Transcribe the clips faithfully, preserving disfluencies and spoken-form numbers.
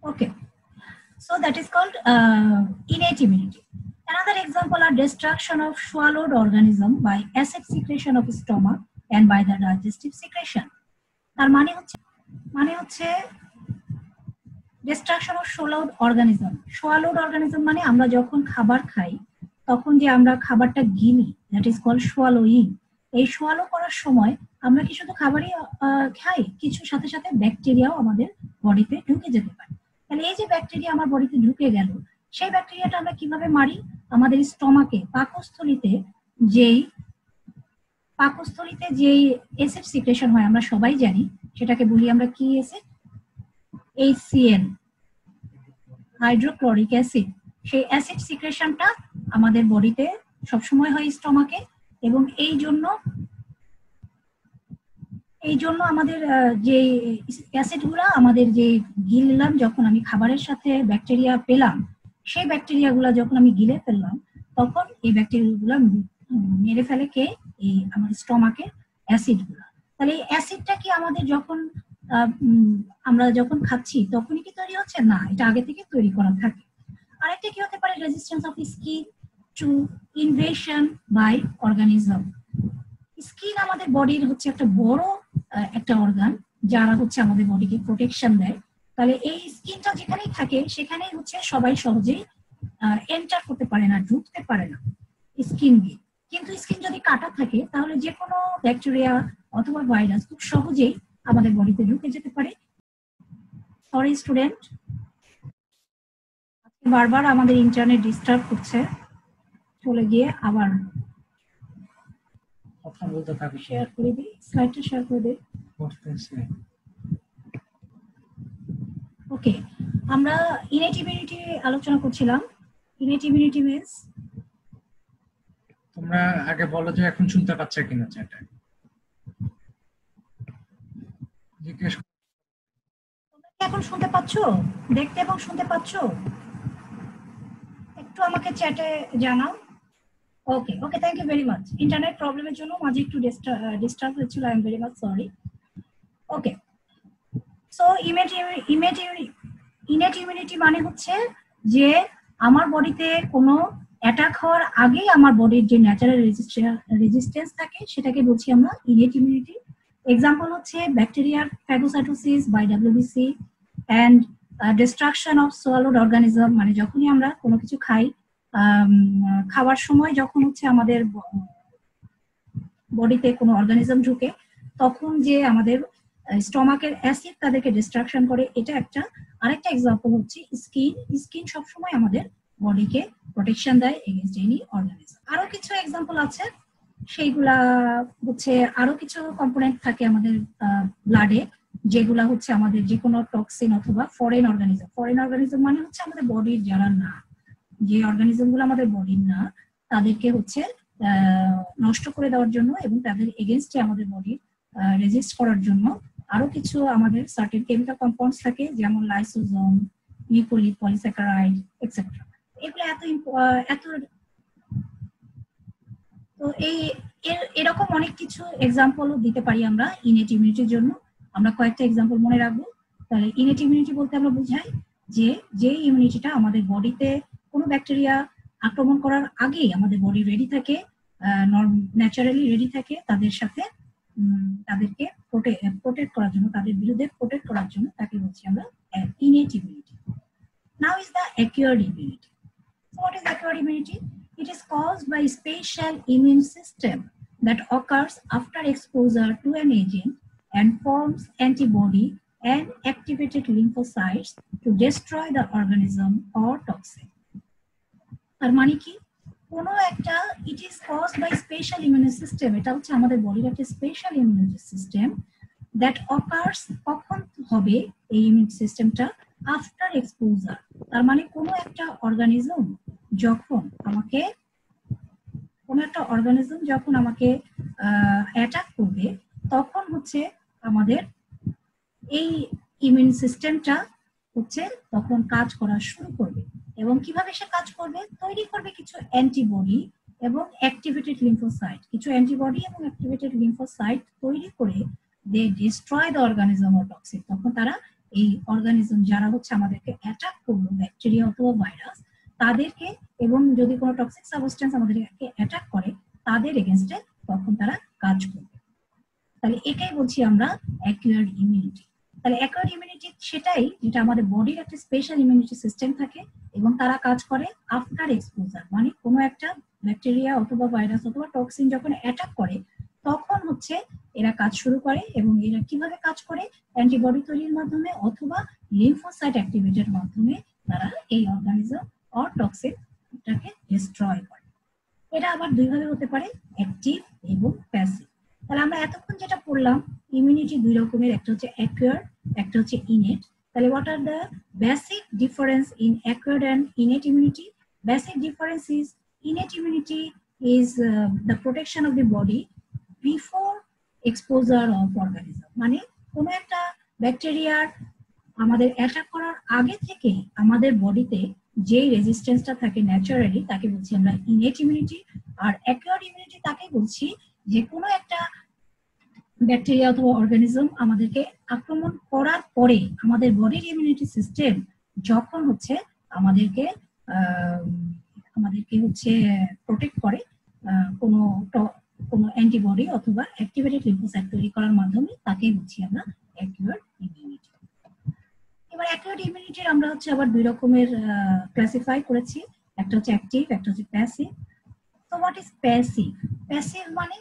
Okay, so that is called uh, innate immunity. Another example are destruction of swallowed organism by acid secretion of stomach and by the digestive secretion. তার মানে হচ্ছে মানে হচ্ছে destruction of swallowed organism. Swallowed organism মানে আমরা যখন খাবার খাই তখন যে আমরা খাবারটা গিলি, that is called swallowing. এই swallow করার সময় আমরা কি শুধু খাবারই খাই, কিছু সাথে সাথে ব্যাকটেরিয়াও আমাদের বডিতে ঢুকে যেতে পারে। তাহলে এই যে ব্যাকটেরিয়া আমার বডিতে ঢুকে গেল, সেই ব্যাকটেরিয়াটা আমরা কিভাবে মারি? আমাদের স্টমাকে পাকস্থলিতে যেই পাকস্থলিতে যেই অ্যাসিড সিক্রেশন হয় আমরা সবাই জানি, সেটাকে বলি আমরা কি acid? H C L, hydrochloric acid. সেই অ্যাসিড সিক্রেশনটা আমাদের বডিতে সবসময় হয় স্টমাকে, এবং এই জন্য এই জন্য আমাদের যে অ্যাসিডগুলো আমাদের যে গিললাম, যখন আমি খাবারের সাথে ব্যাকটেরিয়া পেলাম, সেই ব্যাকটেরিয়াগুলো যখন আমি গিলে ফেললাম তখন এই ব্যাকটেরিয়াগুলো মেরে ফেলে কে? এই আমাদের স্টমাকের অ্যাসিডগুলো। তাহলে এই অ্যাসিডটা কি আমাদের যখন আমরা যখন খাচ্ছি তখনই কি তৈরি হচ্ছে? না, এটা আগে থেকে তৈরি করা থাকে। আরেকটা কি হতে পারে? Resistance of skin to invasion by organism. Skin আমাদের বডির হচ্ছে একটা বড় একটা অর্গান, যারা হচ্ছে আমাদের বডিকে প্রোটেকশন দেয়। তাহলে এই স্কিনটা যেখানেই থাকে সেখানেই হচ্ছে সবাই সহজেই এন্টার করতে পারে না, ঢুকতে পারে না স্কিন দিয়ে। কিন্তু স্কিন যদি কাটা থাকে তাহলে যে কোনো ব্যাকটেরিয়া অথবা ভাইরাস খুব সহজেই আমাদের বডিতে ঢুকে যেতে পারে। সরি স্টুডেন্ট, বারবার আমাদের ইন্টারনেট ডিস্টার্ব করছে, চলে গিয়ে আবার কথা বলতে থাকি। শেয়ার করে দিই, স্লাইডটা শেয়ার করে দিই। ওকে, আমরা ইনেট ইমিউনিটি আলোচনা করছিলাম। ইনেট ইমিউনিটি মিন্স, তোমরা আগে বলো যে এখন শুনতে পাচ্ছ কিনা চ্যাটে, জিজ্ঞেস। তোমরা কি এখন শুনতে পাচ্ছো? দেখতে এবং শুনতে পাচ্ছো? একটু আমাকে চ্যাটে জানাও। Okay okay, thank you very much. Internet প্রবলেমের জন্য মাঝে একটু ডিস্টার্ব হয়েছিল, I am very much sorry. Okay, so innate immunity innate immunity মানে হচ্ছে যে আমার বডিতে কোনো অ্যাটাক হওয়ার আগেই আমার বডির যে ন্যাচারাল রেজিস্ট্যান্স থাকে সেটাকে বলছি আমরা ইনেট ইমিউনিটি। এক্সাম্পল হচ্ছে ব্যাকটেরিয়ার phagocytosis by WBC and destruction of swallowed organism, মানে যখনই আমরা কোনো কিছু খাই, খাওয়ার সময় যখন হচ্ছে আমাদের বডিতে কোনো অর্গানিজম ঢুকে তখন যে আমাদের স্টমাকের অ্যাসিড তাদেরকে ডিস্ট্রাকশন করে, এটা একটা। আরেকটা এক্সাম্পল হচ্ছে স্কিন। স্কিন সবসময় আমাদের বডিকে প্রোটেকশন দেয় এগেইনস্ট এনি অর্গানিজম। আরো কিছু এক্সাম্পল আছে, সেইগুলা হচ্ছে আরো কিছু কম্পোনেন্ট থাকে আমাদের ব্লাডে, যেগুলা হচ্ছে আমাদের যে কোনো টক্সিন অথবা ফরেন অর্গানিজম। ফরেন অর্গানিজম মানে হচ্ছে আমাদের বডির যারা না, যে অর্গানিজম গুলো আমাদের বডির না, তাদেরকে হচ্ছে নষ্ট করে দেওয়ার জন্য এবং তাদের এগেইনস্টে আমাদের বডির রেজিস্ট করার জন্য আরো কিছু আমাদের সার্টেন কেমিক্যাল কম্পাউন্ডস থাকে, যেমন লাইসোজোম, নিউক্লিক পলিস্যাকারাইড এটসেট্রা। এগুলো এত এত তো এই এরকম অনেক কিছু এক্সাম্পলও দিতে পারি আমরা ইনেট ইমিউনিটির জন্য। আমরা কয়েকটা এক্সাম্পল মনে রাখবো। তাহলে ইনেট ইমিউনিটি বলতে আমরা বুঝাই যে যে ইমিউনিটিটা আমাদের বডিতে কোনো ব্যাকটেরিয়া আক্রমণ করার আগেই আমাদের বডি রেডি থাকে, ন্যাচারালি রেডি থাকে তাদের সাথে তাদেরকে প্রোটেক্ট করার জন্য, তাদের বিরুদ্ধে প্রোটেক্ট করার জন্য, তাকে বলছি আমরা innate immunity. Now is the acquired immunity. So what is acquired immunity? It is caused by special immune system that occurs after exposure to an agent and forms antibody and activated lymphocytes to destroy the organism or toxin. তার মানে কি? কোনো একটা it is caused by special immune system, এটা হচ্ছে আমাদের বডির একটা special immune system that occurs, কখন হবে এই ইমিউন সিস্টেমটা? After exposure. তার মানে কোনো একটা অর্গানিজম যখন আমাকে কোনো একটা অর্গানিজম যখন আমাকে অ্যাটাক করবে তখন হচ্ছে আমাদের এই ইমিউন সিস্টেমটা হচ্ছে তখন কাজ করা শুরু করবে। এবং কিভাবে সে কাজ করবে? তৈরি করবে কিছু অ্যান্টিবডি এবং অ্যাক্টিভেটেড লিম্ফোসাইট। কিছু অ্যান্টিবডি এবং অ্যাক্টিভেটেড লিম্ফোসাইট তৈরি করে they destroy the organism or toxin. তখন তারা এই অর্গানিজম যারা হচ্ছে আমাদেরকে অ্যাটাক করলো, ব্যাকটেরিয়া অথবা ভাইরাস, তাদেরকে, এবং যদি কোনো টক্সিক সাবস্টেন্স আমাদেরকে অ্যাটাক করে তাদের এগেনস্টে তখন তারা কাজ করবে। তাহলে এটাই বলছি আমরা অ্যাকুয়ার্ড ইমিউনিটি। তাহলে অ্যাকুয়ার্ড ইমিউনিটি সেটাই যেটা আমাদের বডির একটা স্পেশাল ইমিউনিটি সিস্টেম থাকে এবং তারা কাজ করে আফটার এক্সপোজার, মানে কোনো একটা ব্যাকটেরিয়া অথবা ভাইরাস অথবা টক্সিন যখন অ্যাটাক করে তখন হচ্ছে এরা কাজ শুরু করে। এবং এরা কিভাবে কাজ করে? অ্যান্টিবডি তৈরির মাধ্যমে অথবা লিম্ফোসাইট অ্যাক্টিভেটের মাধ্যমে তারা এই অর্গানিজম অর টক্সিনটাকে ডিস্ট্রয় করে। এটা আবার দুইভাবে হতে পারে, অ্যাক্টিভ এবং প্যাসিভ। তাহলে আমরা এতক্ষণ যেটা পড়লাম, ইমিউনিটি দুই রকমের, একটা হচ্ছে অ্যাকুয়ার্ড, একটা হচ্ছে ইনেট। তাহলে what are the basic difference in acquired and innate immunity? Basic difference is innate immunity is uh, the protection of the body before exposure of organism, মানে কোনো একটা ব্যাকটেরিয়ার আমাদের অ্যাটাক করার আগে থেকে আমাদের বডিতে যে রেজিস্ট্যান্সটা থাকে ন্যাচারালি তাকে বলছি আমরা ইনেট ইমিউনিটি। আর অ্যাকুয়ার্ড ইমিউনিটি তাকে বলছি যে কোনো একটা ব্যাকটেরিয়া অথবা অর্গানিজম আমাদেরকে আক্রমণ করার পরে আমাদের বডির ইমিউনিটি সিস্টেম যখন হচ্ছে আমাদেরকে আমাদেরকে হচ্ছে প্রোটেক্ট করে কোনো কোনো অ্যান্টিবডি অথবা অ্যাক্টিভেটেড লিম্ফোসাইট তৈরি করার মাধ্যমে, তাকে বলছি আমরা অ্যাকুয়ার্ড ইমিউনিটি। এবার অ্যাকুয়ার্ড ইমিউনিটির আমরা হচ্ছে আবার দুই রকমের ক্লাসিফাই করেছি, একটা হচ্ছে অ্যাক্টিভ, একটা হচ্ছে প্যাসিভ। তো হোয়াট ইজ প্যাসিভ? প্যাসিভ মানে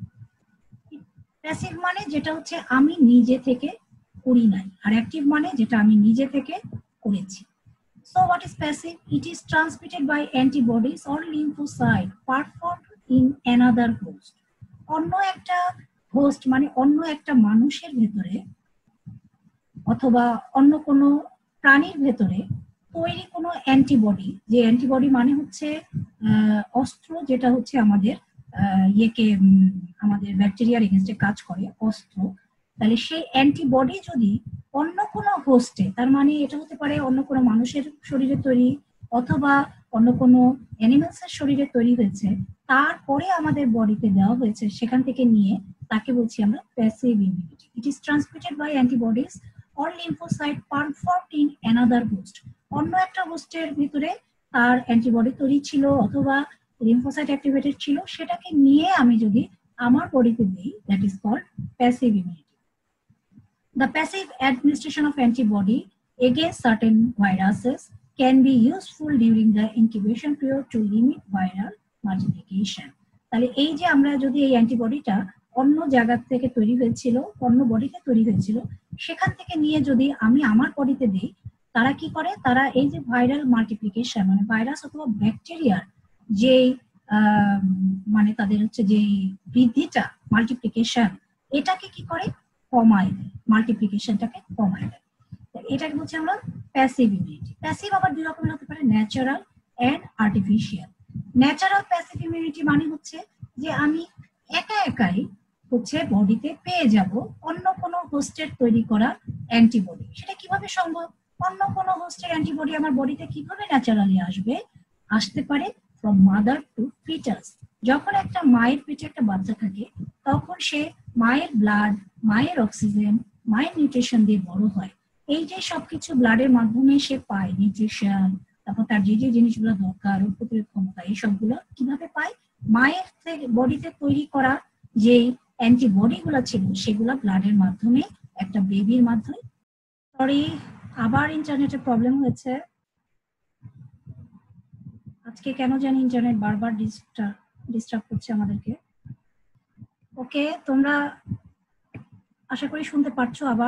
প্যাসিভ মানে যেটা হচ্ছে আমি নিজে থেকে করি নাই, আর অ্যাক্টিভ মানে যেটা আমি নিজে থেকে করেছি। So what is passive? It is transmitted by antibodies or lymphocyte performed in another host. অন্য একটা হোস্ট মানে অন্য একটা মানুষের ভেতরে অথবা অন্য কোনো প্রাণীর ভেতরে তৈরি কোনো অ্যান্টিবডি, যে অ্যান্টিবডি মানে হচ্ছে অস্ত্র, যেটা হচ্ছে আমাদের ইয়েকে আমাদের ব্যাকটেরিয়ার এগেনস্টে কাজ করে অস্ত্র। তাহলে সেই অ্যান্টিবডি যদি অন্য কোনো হোস্টে, তার মানে এটা হতে পারে অন্য কোনো মানুষের শরীরে তৈরি অথবা অন্য কোনো অ্যানিমালসের শরীরে তৈরি হয়েছে, তারপরে আমাদের বডিতে দেওয়া হয়েছে, সেখান থেকে নিয়ে তাকে বলছি আমরা passive immunity. It is transmitted by antibodies or lymphocyte performed in another host. অন্য একটা হোস্টের ভিতরে তার অ্যান্টিবডি তৈরি ছিল অথবা লিম্ফোসাইট অ্যাক্টিভেটেড ছিল, সেটাকে নিয়ে আমি যদি আমার বডিতে দিই, that is called passive immunity. The passive administration of antibody against certain viruses can be useful during the incubation period to limit viral multiplication. তাহলে এই যে আমরা যদি এই অ্যান্টিবডিটা অন্য জায়গা থেকে তৈরি হয়েছিল, অন্য বডিতে তৈরি হয়েছিল, সেখান থেকে নিয়ে যদি আমি আমার বডিতে দিই, তারা কি করে? তারা এই যে ভাইরাল মাল্টিপ্লিকেশন মানে ভাইরাস অথবা ব্যাকটেরিয়ার যে মানে তাদের হচ্ছে যে বৃদ্ধিটা, মাল্টিপ্লিকেশন, এটাকে কি করে? কমায় দেয়, মাল্টিপ্লিকেশনটাকে কমায় দেয়। এটাকে বলছি আমরা প্যাসিভ ইমিউনিটি। প্যাসিভ আবার দুই রকমের হতে পারে, natural and artificial. Natural passive immunity মানে হচ্ছে যে আমি একা একাই হচ্ছে বডিতে পেয়ে যাব অন্য কোনো হোস্টের তৈরি করা অ্যান্টিবডি। সেটা কিভাবে সম্ভব? অন্য কোনো হোস্টের অ্যান্টিবডি আমার বডিতে কিভাবে ন্যাচারালি আসবে? আসতে পারে ফ্রম মাদার টু ফিটাস। যখন একটা মায়ের পেটে একটা বাচ্চা থাকে, তখন সে মায়ের ব্লাড, মায়ের অক্সিজেন, মায়ের নিউট্রিশন দিয়ে বড় হয়। এই যে সবকিছু ব্লাডের মাধ্যমে সে পায়, নিউট্রিশন, তারপর তার যে যে জিনিসগুলো দরকার, রোগ প্রতিরোধ ক্ষমতা, এই সবগুলো কিভাবে পায়? মায়ের বডিতে তৈরি করা যে অ্যান্টিবডি গুলো ছিল সেগুলো ব্লাডের মাধ্যমে একটা বেবির মাধ্যমে। সরি, আবার ইন্টারনেটের প্রবলেম হয়েছে আজকে, কেন জানি ইন্টারনেট বারবার ডিস্টার্ব ডিস্টার্ব করছে আমাদেরকে। ওকে, তোমরা আশা করি শুনতে পারছো। আবার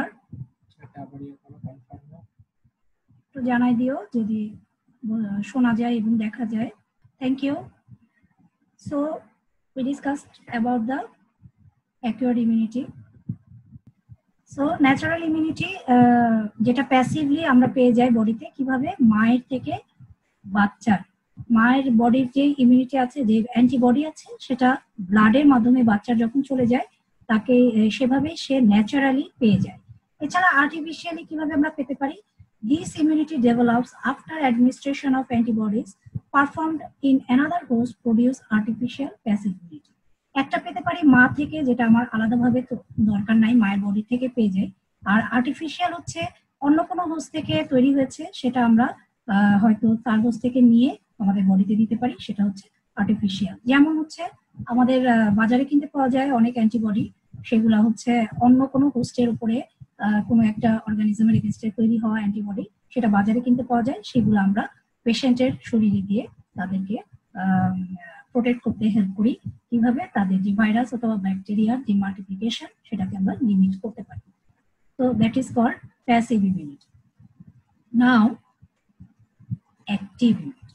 একটু জানাই দিও যদি শোনা যায় এবং দেখা যায়। Thank you. So we discussed about the acquired immunity. So natural immunity যেটা প্যাসিভলি আমরা পেয়ে যাই বডিতে, কিভাবে? মায়ের থেকে বাচ্চার, মায়ের বডির যে ইমিউনিটি আছে, যে অ্যান্টিবডি আছে, সেটা ব্লাডের মাধ্যমে বাচ্চার যখন চলে যায় তাকে সেভাবে সে ন্যাচারালি পেয়ে যায়। এছাড়া আর্টিফিশিয়ালি কিভাবে আমরা পেতে পারি? This immunity develops after administration of antibodies performed in another host produce artificial passive immunity. একটা পেতে পারি মা থেকে, যেটা আমার আলাদাভাবে তো দরকার নাই, মায়ের বডি থেকে পেয়ে যায়। আর আর্টিফিশিয়াল হচ্ছে অন্য কোনো হোস্ট থেকে তৈরি হয়েছে, সেটা আমরা হয়তো তার হোস্ট থেকে নিয়ে আমাদের বডিতে দিতে পারি, সেটা হচ্ছে আর্টিফিশিয়াল। যেমন হচ্ছে আমাদের বাজারে কিনতে পাওয়া যায় অনেক অ্যান্টিবডি, সেগুলা হচ্ছে অন্য কোনো হোস্টের উপরে কোনো একটা অর্গানিজমের এগেনস্টে তৈরি হওয়া অ্যান্টিবডি, সেটা বাজারে কিনতে পাওয়া যায়। সেগুলো আমরা পেশেন্টের শরীরে দিয়ে তাদেরকে প্রোটেক্ট করতে হেল্প করি। কিভাবে? তাদের যে ভাইরাস অথবা ব্যাকটেরিয়ার যে মাল্টিপ্লিকেশন, সেটাকে আমরা লিমিট করতে পারি। তো that is called passive immunity. Now active immunity.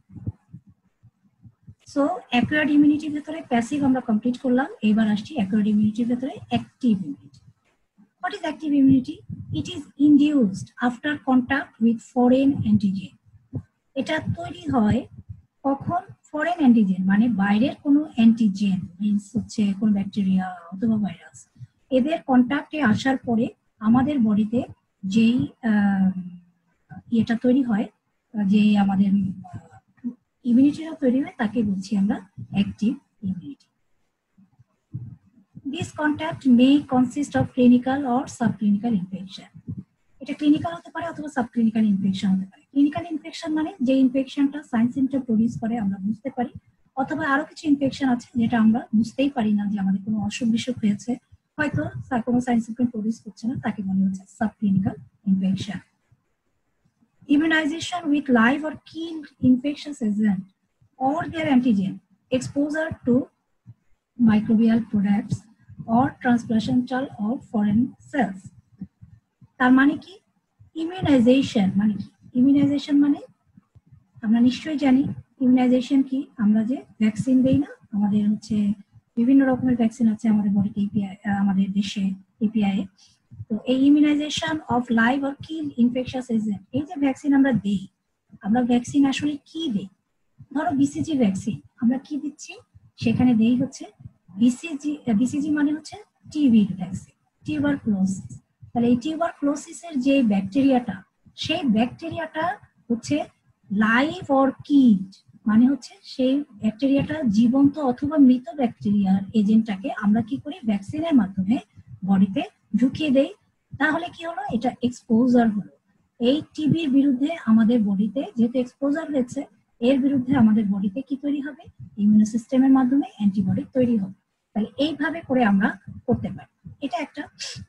So acquired ইমিউনিটির ভেতরে প্যাসিভ আমরা কমপ্লিট করলাম, এবার আসছি অ্যাকুয়ার্ড ইমিউনিটির ভেতরে active immunity. What is active immunity? It is induced after contact with foreign antigen. এটা তৈরি হয় কখন? ফরেন অ্যান্টিজেন, মানে বাইরের কোনো অ্যান্টিজেন, মিন্স হচ্ছে কোন ব্যাকটেরিয়া অথবা ভাইরাস, এদের কন্ট্যাক্টে আসার পরে আমাদের বডিতে যেই এটা তৈরি হয়, যে আমাদের ইমিউনিটিটা তৈরি হয়, তাকে বলছি আমরা active immunity. This contact may consist of clinical or subclinical infection. এটা ক্লিনিক্যাল হতে পারে অথবা সাবক্লিনিক্যাল ইনফেকশন হতে পারে। ক্লিনিক্যাল ইনফেকশন মানে যে ইনফেকশনটা সাইন সিম্পটম প্রডিউস করে আমরা বুঝতে পারি, অথবা আরো কিছু ইনফেকশন আছে যেটা আমরা বুঝতেই পারি না যে আমাদের কোনো অসুখ বিসুখ হয়েছে, হয়তো কোনো সাইন সিম্পটম প্রডিউস করছে না, তাকে বলা হচ্ছে subclinical infection. Immunization with live or killed infectious agent or their antigen, exposure to microbial products or transplantal of foreign cells. তার মানে কি? ইমিউনাইজেশন মানে কি? ইমিউনাইজেশন মানে আমরা নিশ্চয়ই জানি ইমিউনাইজেশন কি। আমরা যে ভ্যাকসিন দেই না, আমাদের হচ্ছে বিভিন্ন রকমের ভ্যাকসিন আছে আমাদের বডিতে, এপিআই আমাদের দেশে এপিআই। তো এই immunization of live or kill infectious agent, এই যে ভ্যাকসিন আমরা দেই, আমরা ভ্যাকসিন আসলে কি দেই? ধরো বিসিজি ভ্যাকসিন আমরা কি দিচ্ছি, সেখানে দেই হচ্ছে বিসিজি। বিসিজি মানে হচ্ছে টিবির ভ্যাকসিন, টিউবারকুলোসিস। তাহলে এই টিউবারকুলোসিসের যে ব্যাকটেরিয়াটা, সেই ব্যাকটেরিয়াটা হচ্ছে লাইভ অর কিড, মানে হচ্ছে সেই ব্যাকটেরিয়াটা জীবন্ত অথবা মৃত ব্যাকটেরিয়ার এজেন্টটাকে আমরা কি করি? ভ্যাকসিনের মাধ্যমে বডিতে ঢুকিয়ে দেই। তাহলে কি হলো? এটা এক্সপোজার হলো। এই টিবির বিরুদ্ধে আমাদের বডিতে যেহেতু এক্সপোজার হয়েছে, এর বিরুদ্ধে আমাদের বডিতে কি তৈরি হবে? ইমিউন সিস্টেমের মাধ্যমে অ্যান্টিবডি তৈরি হবে। তাহলে এইভাবে করে আমরা করতে পারি। এটা একটা।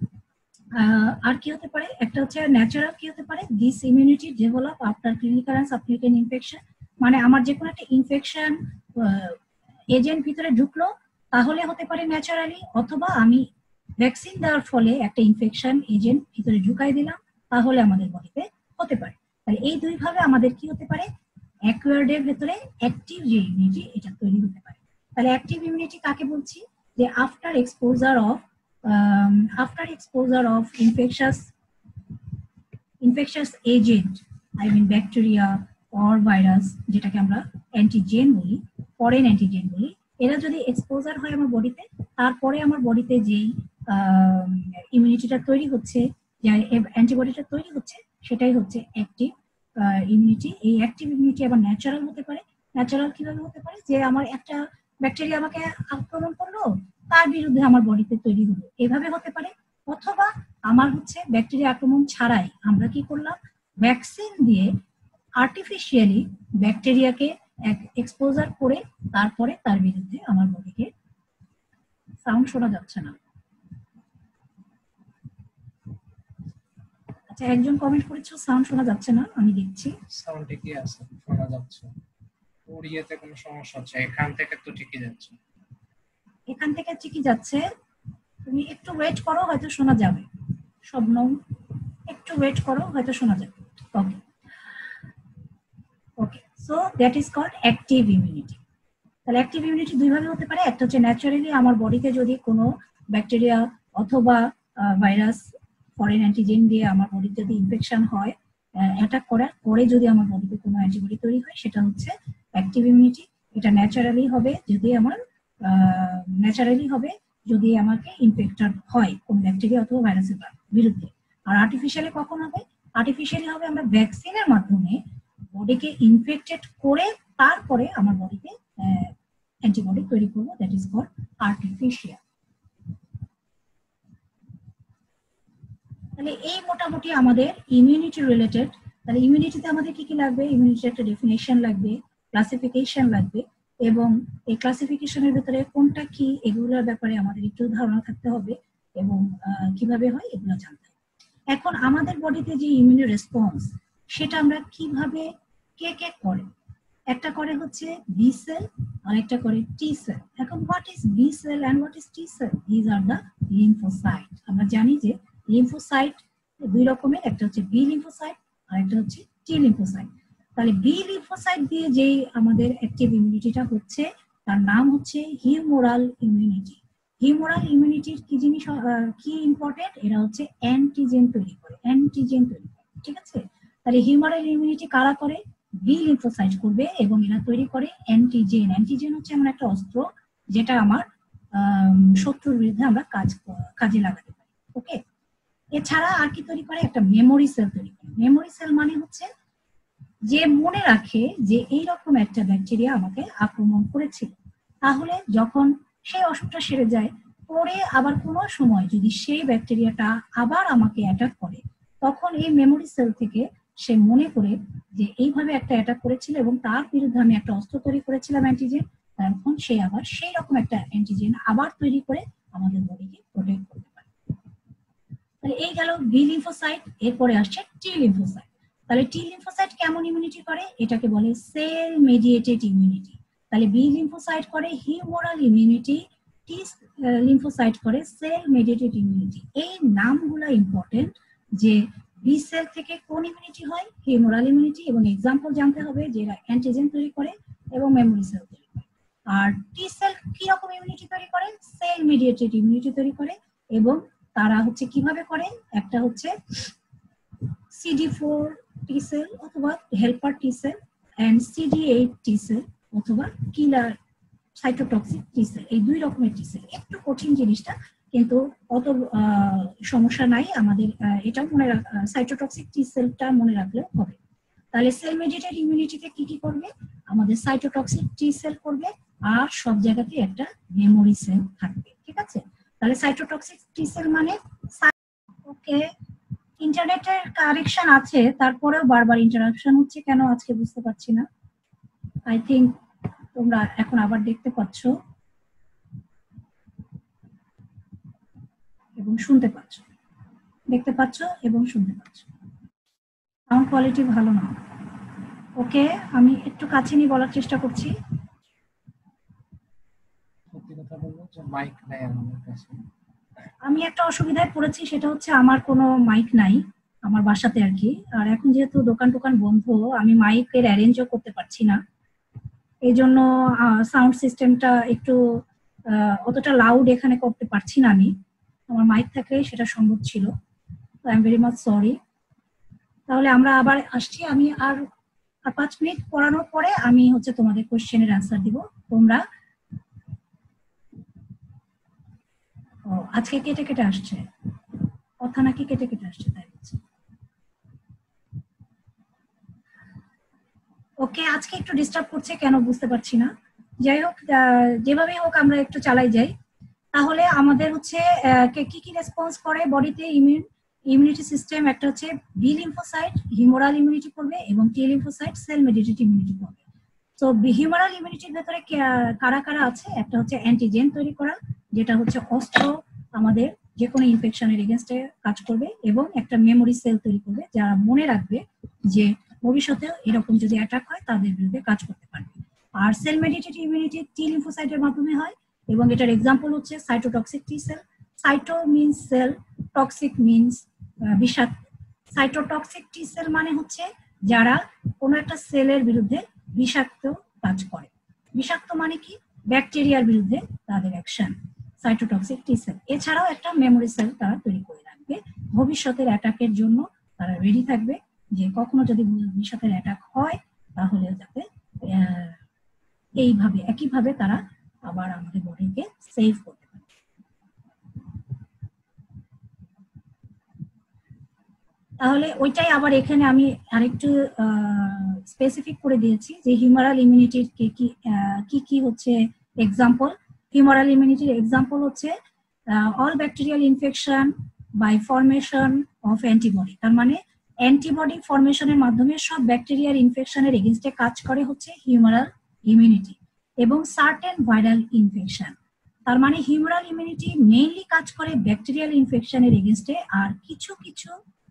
আর কি হতে পারে? একটা হচ্ছে ন্যাচারাল কি হতে পারে? This immunity develop after clinical and subclinical infection, মানে আমার যে কোনো একটা ইনফেকশন এজেন্ট ভিতরে ঢুকলো, তাহলে হতে পারে ন্যাচারালি, অথবা আমি ভ্যাকসিন দেওয়ার ফলে একটা ইনফেকশন এজেন্ট ভিতরে ঢুকাই দিলাম, তাহলে আমাদের বডিতে হতে পারে। তাহলে এই দুই ভাবে আমাদের কি হতে পারে? অ্যাকুয়ার্ডের ভেতরে অ্যাক্টিভ যে ইমিউনিটি, এটা তৈরি হতে পারে। তাহলে অ্যাক্টিভ ইমিউনিটি কাকে বলছি? যে after exposure of Um, after exposure of infectious infectious agent, I mean bacteria or virus, যেটাকে আমরা অ্যান্টিজেন বলি, ফরেন অ্যান্টিজেন বলি, এরা যদি এক্সপোজার হয় আমার বডিতে, তারপরে আমার বডিতে যেই ইমিউনিটিটা তৈরি হচ্ছে, যে অ্যান্টিবডিটা তৈরি হচ্ছে, সেটাই হচ্ছে অ্যাক্টিভ ইমিউনিটি। এই অ্যাক্টিভ ইমিউনিটি আবার ন্যাচারাল হতে পারে। ন্যাচারাল কিভাবে হতে পারে? যে আমার একটা ব্যাকটেরিয়া আমাকে আক্রমণ করলো, তার বিরুদ্ধে আমার বডিতে তৈরি হলো, এভাবে হতে পারে। অথবা আমার হচ্ছে ব্যাকটেরিয়া আক্রমণ ছাড়াই আমরা কি করলাম? ভ্যাকসিন দিয়ে আর্টিফিশিয়ালি ব্যাকটেরিয়াকে এক্সপোজার করে তারপরে তার বিরুদ্ধে আমার বডিকে। সাউন্ড শোনা যাচ্ছে না। আচ্ছা, একজন কমেন্ট করেছো সাউন্ড শোনা যাচ্ছে না, আমি দেখছি। সাউন্ড ঠিকই আছে, শোনা যাচ্ছে। ওড়িয়াতে কোনো সমস্যা হচ্ছে? এখান থেকে তো ঠিকই যাচ্ছে। এখান থেকে ঠিকই যাচ্ছে, তুমি একটু ওয়েট করো, হয়তো শোনা যাবে। শবনম, একটু ওয়েট করো, হয়তো শোনা যাবে। Okay okay so that is called active immunity. তাহলে অ্যাক্টিভ ইমিউনিটি দুই ভাবে হতে পারে। একটা হচ্ছে ন্যাচারালি আমার বডিতে যদি কোনো ব্যাকটেরিয়া অথবা ভাইরাস ফরেন অ্যান্টিজেন দিয়ে আমার বডিতে যদি ইনফেকশন হয়, অ্যাটাক করার পরে যদি আমার বডিতে কোনো অ্যান্টিবডি তৈরি হয়, সেটা হচ্ছে অ্যাক্টিভ ইমিউনিটি। এটা ন্যাচারালি হবে যদি আমার ন্যাচারালি হবে যদি আমাকে ইনফেক্টেড হয় কোন ব্যাকটেরিয়া অথবা ভাইরাসের বিরুদ্ধে। আর আর্টিফিশিয়ালি কখন হবে? আর্টিফিশিয়ালি হবে আমরা ভ্যাকসিনের মাধ্যমে বডিকে ইনফেক্টেড করে তারপরে আমার বডিতে অ্যান্টিবডি তৈরি করবো, দ্যাট ইজ কল্ড আর্টিফিশিয়াল। তাহলে এই মোটামুটি আমাদের ইমিউনিটি রিলেটেড। তাহলে ইমিউনিটিতে আমাদের কি কি লাগবে? ইমিউনিটির একটা ডেফিনেশন লাগবে, ক্লাসিফিকেশন লাগবে, এবং এই ক্লাসিফিকেশনের ভিতরে কোনটা কি এগুলোর ব্যাপারে আমাদের একটু ধারণা থাকতে হবে, এবং কিভাবে হয় এগুলো জানতে হবে। এখন আমাদের বডিতে যে ইমিউনি রেসপন্স সেটা আমরা কিভাবে কে কে করে, একটা করে হচ্ছে বি সেল আর একটা করে টি সেল। এখন what is B cell and what is T cell? These are the lymphocyte. আমরা জানি যে লিম্ফোসাইট দুই রকমের, একটা হচ্ছে বি লিম্ফোসাইট আর একটা হচ্ছে টি লিম্ফোসাইট। তাহলে বি লিম্ফোসাইট দিয়ে যেই আমাদের অ্যাক্টিভ ইমিউনিটিটা হচ্ছে তার নাম হচ্ছে হিউমোরাল ইমিউনিটি। হিউমোরাল ইমিউনিটির কি জিনিস কি ইম্পর্টেন্ট? এরা হচ্ছে অ্যান্টিজেন তৈরি করে, অ্যান্টিজেন তৈরি করে, ঠিক আছে? তাহলে হিউমোরাল ইমিউনিটি কারা করে? বি লিম্ফোসাইট করবে, এবং এরা তৈরি করে অ্যান্টিজেন। অ্যান্টিজেন হচ্ছে এমন একটা অস্ত্র যেটা আমার শত্রুর বিরুদ্ধে আমরা কাজ কাজে লাগাতে পারি। ওকে, এছাড়া আর কি তৈরি করে? একটা মেমোরি সেল তৈরি করে। মেমোরি সেল মানে হচ্ছে যে মনে রাখে যে এইরকম একটা ব্যাকটেরিয়া আমাকে আক্রমণ করেছিল, তাহলে যখন সেই অসুখটা সেরে যায়, পরে আবার কোনো সময় যদি সেই ব্যাকটেরিয়াটা আবার আমাকে অ্যাটাক করে, তখন এই মেমোরি সেল থেকে সে মনে করে যে এইভাবে একটা অ্যাটাক করেছিল এবং তার বিরুদ্ধে আমি একটা অস্ত্র তৈরি করেছিলাম অ্যান্টিজেন, তখন সে আবার সেই রকম একটা অ্যান্টিজেন আবার তৈরি করে আমাদের বডিকে প্রোটেক্ট করতে পারে। তাহলে এই গেল বি লিম্ফোসাইট। এরপরে আসছে টি লিম্ফোসাইট। তাহলে টি লিম্ফোসাইট কেমন ইমিউনিটি করে? এটাকে বলে সেল মেডিয়েটেড ইমিউনিটি। তাহলে বি লিম্ফোসাইট করে হিউমোরাল ইমিউনিটি, টি লিম্ফোসাইট করে সেল মেডিয়েটেড ইমিউনিটি। এই নামগুলো ইম্পর্টেন্ট যে বি সেল থেকে কোন ইমিউনিটি হয়? হিউমোরাল ইমিউনিটি, এবং এক্সাম্পল জানতে হবে যে এরা অ্যান্টিজেন তৈরি করে এবং মেমোরি সেল তৈরি করে। আর টি সেল কি রকম ইমিউনিটি তৈরি করে? সেল মেডিয়েটেড ইমিউনিটি তৈরি করে, এবং তারা হচ্ছে কিভাবে করে? একটা হচ্ছে C D four T cell অথবা helper T cell, and C D eight T cell অথবা কিলার সাইটোটক্সিক টি সেল। এই দুই রকমের টি সেল। একটু কঠিন জিনিসটা, কিন্তু অত সমস্যা নাই, আমাদের এটাও মনে রাখ, সাইটোটক্সিক টি সেলটা মনে রাখলেও হবে। তাহলে সেল মেডিয়েটেড ইমিউনিটিতে কি কি করবে? আমাদের সাইটোটক্সিক টি সেল করবে, আর সব জায়গাতে একটা মেমোরি সেল থাকবে, ঠিক আছে? তাহলে সাইটোটক্সিক টি সেল মানে, ওকে, ইন্টারনেটের কানেকশন আছে, তারপরেও বারবার ইন্টারাপশন হচ্ছে কেন আজকে বুঝতে পারছি না। আই থিংক তোমরা এখন আবার দেখতে পাচ্ছ এবং শুনতে পাচ্ছ, দেখতে পাচ্ছ এবং শুনতে পাচ্ছ। সাউন্ড কোয়ালিটি ভালো না। ওকে, আমি একটু কাছে নিয়ে বলার চেষ্টা করছি। সত্যি কথা বলবো যে মাইক নাই আমাদের কাছে। আমি একটা অসুবিধায় পড়েছি, সেটা হচ্ছে আমার কোনো মাইক নাই আমার বাসাতে আর কি। আর এখন যেহেতু দোকান টোকান বন্ধ, আমি মাইকের অ্যারেঞ্জও করতে পারছি না, এই জন্য সাউন্ড সিস্টেমটা একটু অতটা লাউড এখানে করতে পারছি না আমি। আমার মাইক থাকলে সেটা সম্ভব ছিল। I am very much sorry. তাহলে আমরা আবার আসছি। আমি আর পাঁচ মিনিট পড়ানোর পরে আমি হচ্ছে তোমাদের কোশ্চেনের অ্যান্সার দিব। তোমরা আজকে কেটে কেটে আসছে কথা, নাকি কেটে কেটে আসছে তাই বলছে। ওকে, আজকে একটু ডিস্টার্ব করছে কেন বুঝতে পারছি না। যাই হোক, যেভাবেই হোক আমরা একটু চালাই যাই। তাহলে আমাদের হচ্ছে কি কি রেসপন্স করে বডিতে ইমিউন ইমিউনিটি সিস্টেম? একটা হচ্ছে বি লিম্ফোসাইট হিউমোরাল ইমিউনিটি করবে, এবং T lymphocyte cell mediated immunity করবে। তো হিউমোরাল ইমিউনিটির ভেতরে কারা কারা আছে? একটা হচ্ছে অ্যান্টিজেন তৈরি করা, যেটা হচ্ছে অস্ত্র আমাদের যে কোনো ইনফেকশনের এগেনস্টে কাজ করবে, এবং একটা মেমোরি সেল তৈরি করবে যারা মনে রাখবে যে ভবিষ্যতে এরকম যদি অ্যাটাক হয় তাদের বিরুদ্ধে কাজ করতে পারবে। আর সেল মেডিয়েটেড ইমিউনিটি টি লিম্ফোসাইটের মাধ্যমে হয়, এবং এটার এক্সাম্পল হচ্ছে cytotoxic T cell. Cyto means cell, toxic means বিষাক্ত। সাইটোটক্সিক টি সেল মানে হচ্ছে যারা কোনো একটা সেলের বিরুদ্ধে বিষাক্ত কাজ করে। বিষাক্ত মানে কি? ব্যাকটেরিয়ার বিরুদ্ধে তাদের অ্যাকশন, সাইটোটক্সিক টি সেল। এছাড়াও একটা মেমোরি সেল তারা তৈরি করে রাখবে, ভবিষ্যতের অ্যাটাকের জন্য তারা রেডি থাকবে, যে কখনো যদি ভবিষ্যতের অ্যাটাক হয় তাহলে যাতে এইভাবে একইভাবে তারা আবার আমাদের বডিকে সেভ করতে পারে। তাহলে ওইটাই আবার এখানে আমি আরেকটু স্পেসিফিক করে দিয়েছি যে হিউমারাল ইমিউনিটির কি কি কি কি হচ্ছে এক্সাম্পল। Humoral immunity example হচ্ছে all bacterial infection by formation of antibody. তার মানে অ্যান্টিবডি ফরমেশনের মাধ্যমে সব ব্যাকটেরিয়ার ইনফেকশনের এগেইনস্টে কাজ করে হচ্ছে হিউমারাল ইমিউনিটি এবং সার্টেন ভাইরাল ইনফেকশন। তার মানে হিউমারাল ইমিউনিটি মেইনলি কাজ করে ব্যাকটেরিয়াল ইনফেকশনের এগেইনস্টে, আর কিছু কিছু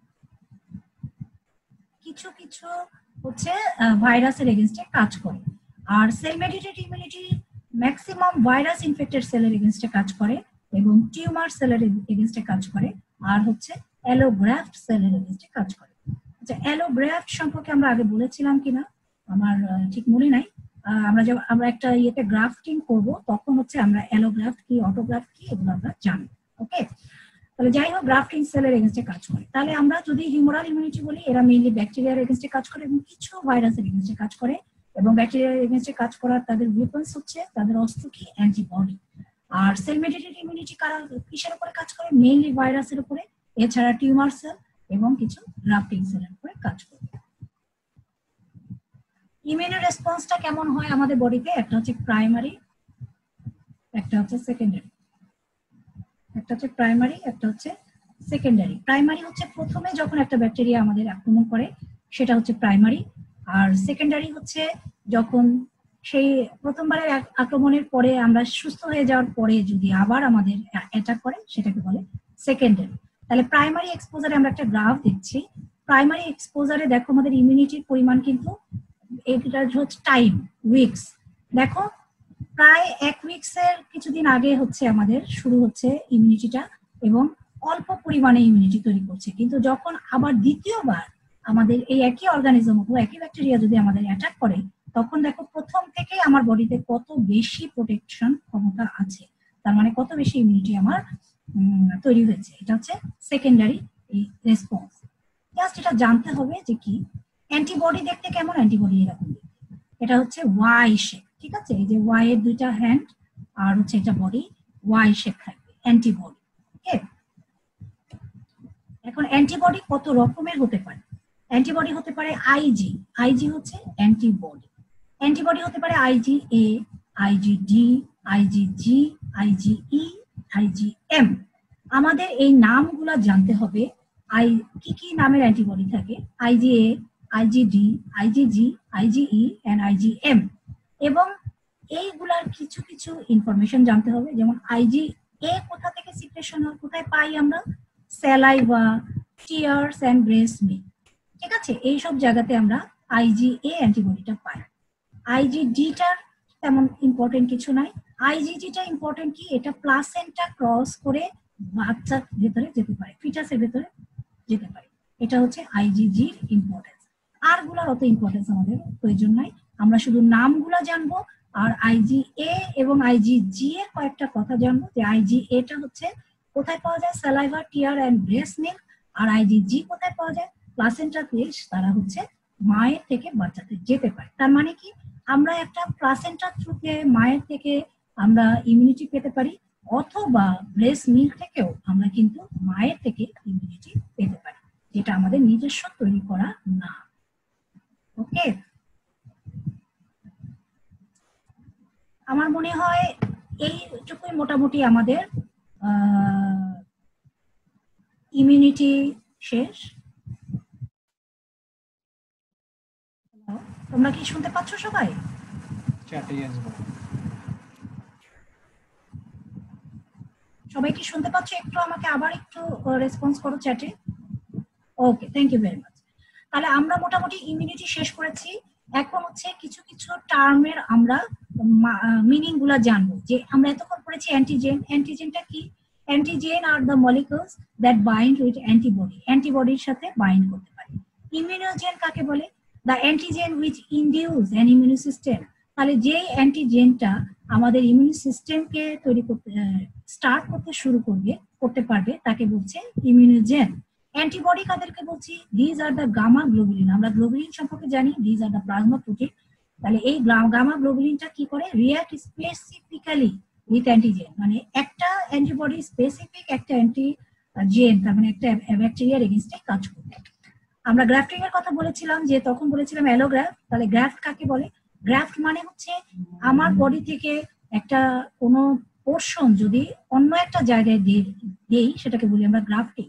কিছু কিছু হচ্ছে ভাইরাসের এগেইনস্টে কাজ করে। আর cell mediated immunity maximum virus infected সেলের এগেইনস্টে কাজ করে এবং টিউমার সেলের এগেইনস্টে কাজ করে, আর হচ্ছে অ্যালোগ্রাফট সেলের এগেইনস্টে কাজ করে। আচ্ছা, অ্যালোগ্রাফট সম্পর্কে আমরা আগে বলেছিলাম কিনা আমার ঠিক মনে নাই। আমরা যখন আমরা একটা ইয়েতে গ্রাফটিং করব তখন হচ্ছে আমরা অ্যালোগ্রাফট কি অটোগ্রাফট কি এগুলো আমরা জানি। ওকে, তাহলে যাই হোক গ্রাফটিং সেলের এগেইনস্টে কাজ করে। তাহলে আমরা যদি হিউমারাল ইমিউনিটি বলি, এরা মেইনলি ব্যাকটেরিয়ার এগেইনস্টে কাজ করে এবং কিছু ভাইরাসের এগেইনস্টে কাজ করে, এবং ব্যাকটেরিয়ার এগেইনস্টে কাজ করার তাদের ওয়েপন্স হচ্ছে তাদের অস্ত্র কি অ্যান্টিবডি। আর সেল মেডিয়েটেড ইমিউনিটি কারা কিসের উপরে কাজ করে? মেইনলি ভাইরাসের উপরে, এছাড়া টিউমার সেল এবং কিছু গ্রাফটিং সেলের উপরে কাজ করে। ইমিউন রেসপন্সটা কেমন হয় আমাদের বডিতে? একটা হচ্ছে প্রাইমারি, একটা হচ্ছে সেকেন্ডারি। একটা হচ্ছে প্রাইমারি, একটা হচ্ছে সেকেন্ডারি। প্রাইমারি হচ্ছে প্রথমে যখন একটা ব্যাকটেরিয়া আমাদের আক্রমণ করে সেটা হচ্ছে প্রাইমারি, আর সেকেন্ডারি হচ্ছে যখন সেই প্রথমবারের আক্রমণের পরে আমরা সুস্থ হয়ে যাওয়ার পরে যদি আবার আমাদের অ্যাটাক করে সেটাকে বলে সেকেন্ডারি। তাহলে প্রাইমারি এক্সপোজারে আমরা একটা গ্রাফ দেখছি। প্রাইমারি এক্সপোজারে দেখো আমাদের ইমিউনিটির পরিমাণ কিন্তু এটা হচ্ছে টাইম উইকস। দেখো প্রায় এক উইকস এর কিছুদিন আগে হচ্ছে আমাদের শুরু হচ্ছে ইমিউনিটিটা এবং অল্প পরিমাণে ইমিউনিটি তৈরি করছে, কিন্তু যখন আবার দ্বিতীয়বার আমাদের এই একই অর্গানিজম অথবা একই ব্যাকটেরিয়া যদি আমাদের অ্যাটাক করে তখন দেখো প্রথম থেকে আমার বডিতে কত বেশি প্রোটেকশন ক্ষমতা আছে, তার মানে কত বেশি ইমিউনিটি আমার তৈরি হয়েছে। এটা হচ্ছে সেকেন্ডারি রেসপন্স। জাস্ট এটা জানতে হবে যে কি অ্যান্টিবডি দেখতে কেমন, অ্যান্টিবডি এরকম দেখতে, এটা হচ্ছে ওয়াই শেপ। ঠিক আছে, এই যে ওয়াই এর দুইটা হ্যান্ড আর হচ্ছে এটা বডি, ওয়াই শেপ থাকবে অ্যান্টিবডি। ওকে, এখন অ্যান্টিবডি কত রকমের হতে পারে? অ্যান্টিবডি হতে পারে আইজি, আইজি হচ্ছে অ্যান্টিবডি। অ্যান্টিবডি হতে পারে IG A, IG D, IG G, IG E, IG M. আমাদের এই নামগুলো জানতে হবে আই কি কি নামের অ্যান্টিবডি থাকে, IG A, IG D, IG G, IG E and IG M. এবং এইগুলার কিছু কিছু ইনফরমেশন জানতে হবে, যেমন আইজি এ কোথা থেকে সিক্রেশন হয়, কোথায় পাই আমরা? Saliva, tears and breast milk. ঠিক আছে, এই সব জায়গাতে আমরা আইজি এ অ্যান্টিবডিটা পাই। আইজি ডিটার তেমন ইম্পর্টেন্ট কিছু নাই। আইজি ডিটা ইম্পর্টেন্ট কি, এটা প্লাসেন্টা ক্রস করে বাচ্চার ভেতরে যেতে পারে, ফিটাসের ভেতরে যেতে পারে। এটা হচ্ছে আইজিজির ইম্পর্টেন্স। আর গুলার অত ইম্পর্টেন্স আমাদের প্রয়োজন নাই, আমরা শুধু নামগুলা জানবো আর আইজি এ এবং আইজি জি এর কয়েকটা কথা জানবো। যে আইজি এটা হচ্ছে কোথায় পাওয়া যায়, saliva, tear and breast milk. আর আইজি জি কোথায় পাওয়া যায়, প্লাসেন্টা ফিশ, তারা হচ্ছে মায়ের থেকে বাচ্চাতে যেতে পারে। তার মানে কি আমরা একটা প্লাসেন্টা থ্রুতে মায়ের থেকে আমরা ইমিউনিটি পেতে পারি, অথবা ব্রেস্ট মিল্ক থেকেও আমরা কিন্তু মায়ের থেকে ইমিউনিটি পেতে পারি, যেটা আমাদের নিজস্ব তৈরি করা না। ওকে, আমার মনে হয় এইটুকুই মোটামুটি আমাদের ইমিউনিটি শেষ। তোমরা কি শুনতে পাচ্ছ সবাই? সবাই কি শুনতে পাচ্ছ? একটু আমাকে আবার একটু রেসপন্স করো চ্যাটে। Okay, thank you very much. তাহলে আমরা মোটামুটি ইমিউনিটি শেষ করেছি। এখন হচ্ছে কিছু কিছু টার্মের আমরা মিনিং গুলা জানবো। যে আমরা এতক্ষণ পড়েছি অ্যান্টিজেন। অ্যান্টিজেনটা কি? Antigen are the molecules that bind with antibody, অ্যান্টিবডির সাথে বাইন্ড করতে পারে। ইমিউনোজেন কাকে বলে? The antigen which induce an immune system. তাহলে যেই অ্যান্টিজেনটা আমাদের ইমিউন সিস্টেমকে তৈরি করতে স্টার্ট করতে শুরু করবে করতে পারবে তাকে বলছে ইমিউনোজেন। অ্যান্টিবডি কাদেরকে বলছি? These are the gamma globulin. আমরা গ্লোবুলিন সম্পর্কে জানি, these are the plasma protein. তাহলে এই গামা গ্লোবুলিনটা কি করে? রিঅ্যাক্ট স্পেসিফিক্যালি উইথ অ্যান্টিজেন, মানে একটা অ্যান্টিবডি স্পেসিফিক একটা অ্যান্টিজেন, তার মানে একটা ব্যাকটেরিয়ার এগেইনস্টে কাজ করবে। আমরা গ্রাফটিং এর কথা বলেছিলাম, যে তখন বলেছিলাম অ্যালোগ্রাফট। তাহলে গ্রাফট কাকে বলে? গ্রাফট মানে হচ্ছে আমার বডি থেকে একটা কোনো পোর্শন যদি অন্য একটা জায়গায় দেই সেটাকে বলি আমরা গ্রাফটিং।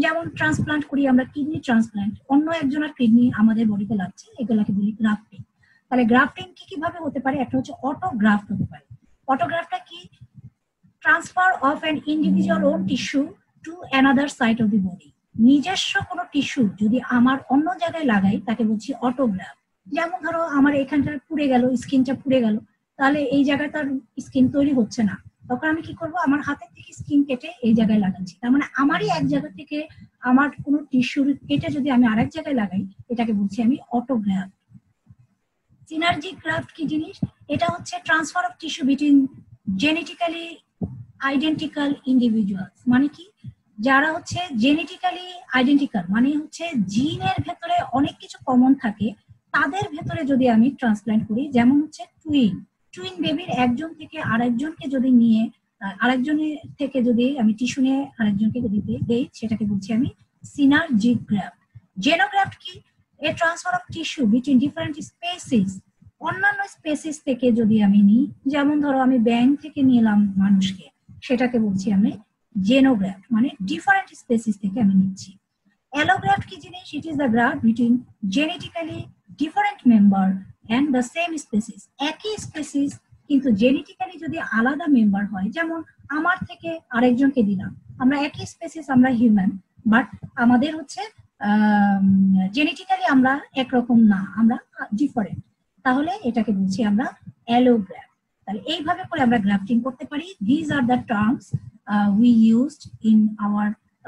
যেমন ট্রান্সপ্লান্ট করি আমরা কিডনি ট্রান্সপ্লান্ট, অন্য একজনের কিডনি আমাদের বডিতে লাগছে, এগুলাকে বলি গ্রাফটিং। তাহলে গ্রাফটিং কি কিভাবে হতে পারে? একটা হচ্ছে অটোগ্রাফট হতে পারে। অটোগ্রাফটটা কি? Transfer of an individual own tissue to another side of the body. নিজস্ব কোনো টিস্যু যদি আমার অন্য জায়গায় লাগাই তাকে বলছি অটোগ্রাফ। যেমন ধরো আমার এখানটা পুড়ে গেল, স্কিনটা পুড়ে গেল, তাহলে এই জায়গায় তার স্কিন তৈরি হচ্ছে না, তখন আমি কি করব? আমার হাতের থেকে স্কিন কেটে এই জায়গায় লাগাচ্ছি। তার মানে আমারই এক জায়গা থেকে আমার কোনো টিস্যু কেটে যদি আমি আরেক জায়গায় লাগাই, এটাকে বলছি আমি অটোগ্রাফ। সিনার্জি গ্রাফট কি জিনিস? এটা হচ্ছে transfer of tissue between genetically identical individuals. মানে কি? যারা হচ্ছে জেনেটিক্যালি আইডেন্টিক্যাল, মানে হচ্ছে জিনের ভেতরে অনেক কিছু কমন থাকে, তাদের ভেতরে যদি আমি ট্রান্সপ্লান্ট করি, যেমন হচ্ছে টুইন টুইন বেবির একজন থেকে আরেকজনকে যদি নিয়ে আরেকজনের থেকে যদি আমি টিস্যু নিয়ে আরেকজনকে যদি দেই, সেটাকে বলছি আমি সিনার্জি গ্রাফট। জেনোগ্রাফট কি? A transfer of tissue between different species. অন্যান্য স্পেসিস থেকে যদি আমি নিই, যেমন ধরো আমি ব্যাঙ থেকে নিলাম মানুষকে, সেটাকে বলছি আমি জেনোগ্রাফট, মানে ডিফারেন্ট স্পেসিস থেকে আমি নিচ্ছি। অ্যালোগ্রাফট কি জিনিস? It is the graft between genetically different member and the same species. একই স্পেসিস কিন্তু জেনেটিক্যালি যদি আলাদা মেম্বার হয়, যেমন আমার থেকে আরেকজনকে দিলাম, আমরা একই স্পেসিস, আমরা হিউম্যান, বাট আমাদের হচ্ছে জেনেটিক্যালি আমরা একরকম না, আমরা ডিফারেন্ট, তাহলে এটাকে বলছি আমরা অ্যালোগ্রাফট। তাহলে এইভাবে করে আমরা গ্রাফটিং করতে পারি। This are the terms we used in our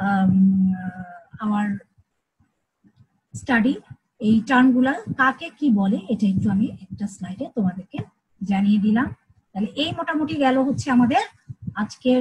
our study. এই টার্মগুলা কাকে কি বলে এটা একটু আমি একটা স্লাইডে তোমাদেরকে জানিয়ে দিলাম। তাহলে এই মোটামুটি গেল হচ্ছে আমাদের আজকের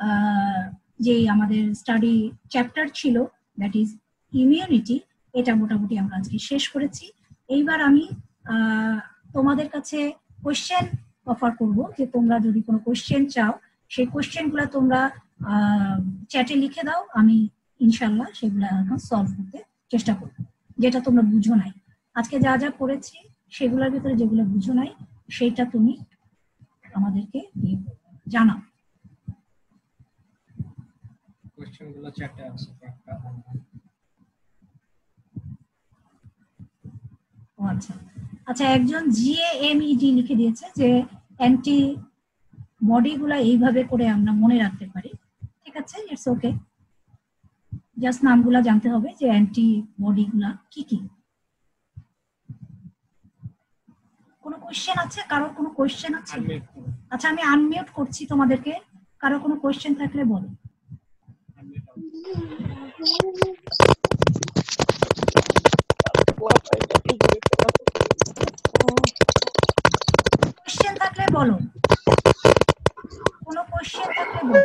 যে আমাদের স্টাডি চ্যাপ্টার ছিল, দ্যাট ইজ ইমিউনিটি। এটা মোটামুটি আমরা আজকে শেষ করেছি। এইবার আমি তোমাদের কাছে কোশ্চেন অফার করব, যে তোমরা যদি কোনো কোশ্চেন চাও, সেই কোশ্চেনগুলো তোমরা চ্যাটে লিখে দাও, আমি ইনশাল্লাহ সেগুলো এখন সলভ করতে চেষ্টা করব। যেটা তোমরা বুঝো নাই, আজকে যা যা করেছি সেগুলোর ভিতরে যেগুলো বুঝো নাই, সেইটা তুমি আমাদেরকে জানাও। কোশ্চেনগুলো চ্যাটে আছে। ও আচ্ছা আচ্ছা, একজন জিএএমইডি লিখে দিয়েছে যে অ্যান্টি বডিগুলা এইভাবে করে আমরা মনে রাখতে পারি। ঠিক আছে, ইটস ওকে, জাস্ট নামগুলা জানতে হবে যে অ্যান্টি বডিগুলা কি কি। কোনো কোশ্চেন আছে? কারো কোনো কোশ্চেন আছে? আচ্ছা, আমি আনমিউট করছি তোমাদেরকে, কারো কোনো কোশ্চেন থাকলে বলো। কোশ্চেন থাকলে বলো, কোনো কোশ্চেন থাকলে বলো।